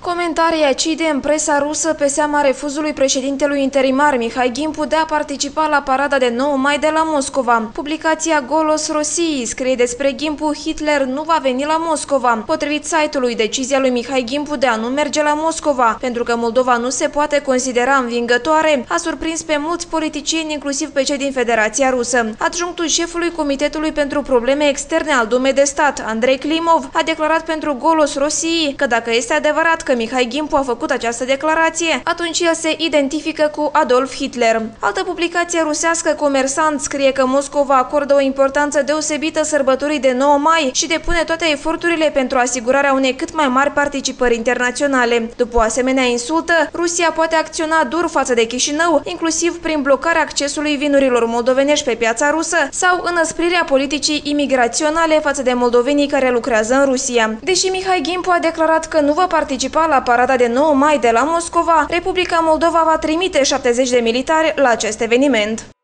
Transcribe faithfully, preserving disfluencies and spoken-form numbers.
Comentarii acide în presa rusă pe seama refuzului președintelui interimar Mihai Gimpu de a participa la parada de nouă mai de la Moscova. Publicația Golos Rosiei scrie despre Gimpu: Hitler nu va veni la Moscova. Potrivit site-ului, decizia lui Mihai Gimpu de a nu merge la Moscova, pentru că Moldova nu se poate considera învingătoare, a surprins pe mulți politicieni, inclusiv pe cei din Federația Rusă. Adjunctul șefului Comitetului pentru Probleme Externe al Dumei de Stat, Andrei Klimov, a declarat pentru Golos Rosiei că dacă este adevărat că Mihai Gimpu a făcut această declarație, atunci el se identifică cu Adolf Hitler. Altă publicație rusească, Comersant, scrie că Moscova acordă o importanță deosebită sărbătorii de nouă mai și depune toate eforturile pentru asigurarea unei cât mai mari participări internaționale. După o asemenea insultă, Rusia poate acționa dur față de Chișinău, inclusiv prin blocarea accesului vinurilor moldovenești pe piața rusă sau înăsprirea politicii imigraționale față de moldovenii care lucrează în Rusia. Deși Mihai Gimpu a declarat că nu va participa la parada de nouă mai de la Moscova, Republica Moldova va trimite șaptezeci de militari la acest eveniment.